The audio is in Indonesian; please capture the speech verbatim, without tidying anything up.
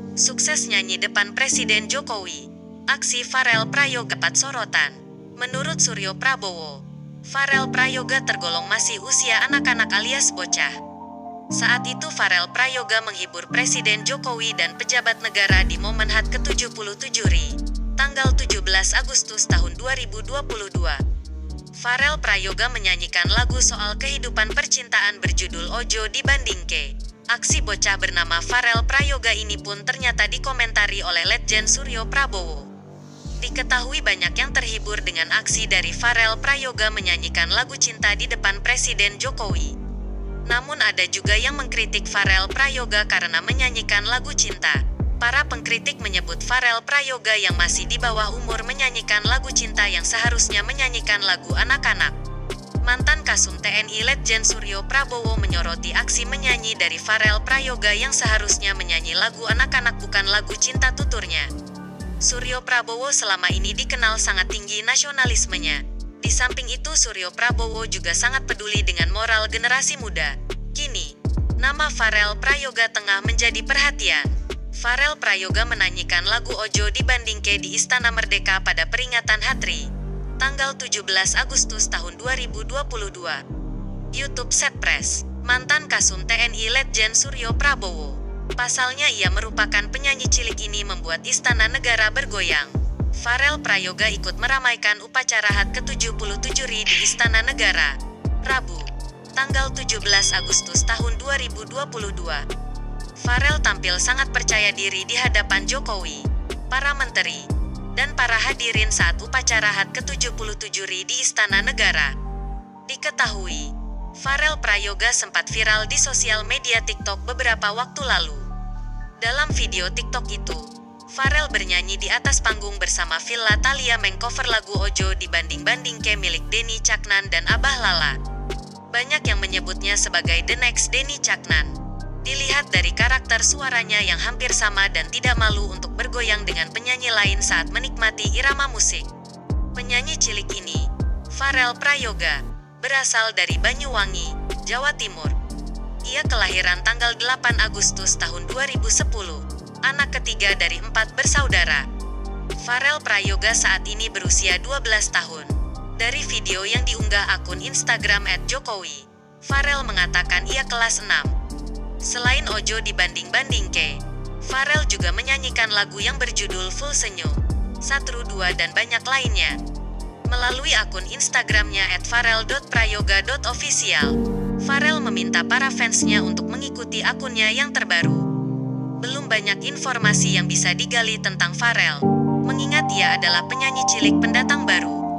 Sukses nyanyi depan Presiden Jokowi. Aksi Farel Prayoga dapat sorotan. Menurut Suryo Prabowo, Farel Prayoga tergolong masih usia anak-anak alias bocah. Saat itu Farel Prayoga menghibur Presiden Jokowi dan pejabat negara di momen H U T ke tujuh puluh tujuh R I, tanggal tujuh belas Agustus tahun dua ribu dua puluh dua. Farel Prayoga menyanyikan lagu soal kehidupan percintaan berjudul Ojo Dibandingke. Aksi bocah bernama Farel Prayoga ini pun ternyata dikomentari oleh Letjen Suryo Prabowo. Diketahui banyak yang terhibur dengan aksi dari Farel Prayoga menyanyikan lagu cinta di depan Presiden Jokowi. Namun ada juga yang mengkritik Farel Prayoga karena menyanyikan lagu cinta. Para pengkritik menyebut Farel Prayoga yang masih di bawah umur menyanyikan lagu cinta yang seharusnya menyanyikan lagu anak-anak. Mantan Kasum T N I Letjen Suryo Prabowo menyoroti aksi menyanyi dari Farel Prayoga yang seharusnya menyanyi lagu anak-anak bukan lagu cinta tuturnya. Suryo Prabowo selama ini dikenal sangat tinggi nasionalismenya. Di samping itu Suryo Prabowo juga sangat peduli dengan moral generasi muda. Kini, nama Farel Prayoga tengah menjadi perhatian. Farel Prayoga menyanyikan lagu Ojo Dibandingke di Istana Merdeka pada peringatan H T R I, tanggal tujuh belas Agustus tahun dua ribu dua puluh dua. YouTube Setpress, mantan Kasum T N I Letjen Suryo Prabowo. Pasalnya ia merupakan penyanyi cilik ini membuat Istana Negara bergoyang. Farel Prayoga ikut meramaikan upacara H U T ke tujuh puluh tujuh R I di Istana Negara, Rabu, tanggal tujuh belas Agustus tahun dua ribu dua puluh dua. Farel tampil sangat percaya diri di hadapan Jokowi, para menteri, dan para hadirin saat upacara H U T ke tujuh puluh tujuh R I di Istana Negara. Diketahui, Farel Prayoga sempat viral di sosial media TikTok beberapa waktu lalu. Dalam video TikTok itu, Farel bernyanyi di atas panggung bersama Villa Thalia mengcover lagu Ojo Dibanding-bandingke milik Denny Caknan dan Abah Lala. Banyak yang menyebutnya sebagai The Next Denny Caknan. Dilihat dari karakter suaranya yang hampir sama dan tidak malu untuk bergoyang dengan penyanyi lain saat menikmati irama musik. Penyanyi cilik ini, Farel Prayoga, berasal dari Banyuwangi, Jawa Timur. Ia kelahiran tanggal delapan Agustus tahun dua ribu sepuluh, anak ketiga dari empat bersaudara. Farel Prayoga saat ini berusia dua belas tahun. Dari video yang diunggah akun Instagram et jokowi, Farel mengatakan ia kelas enam. Selain Ojo Dibanding-bandingke, Farel juga menyanyikan lagu yang berjudul Full Senyum, Satru dua dan banyak lainnya. Melalui akun Instagramnya et farel dot prayoga dot official, Farel meminta para fansnya untuk mengikuti akunnya yang terbaru. Belum banyak informasi yang bisa digali tentang Farel, mengingat ia adalah penyanyi cilik pendatang baru.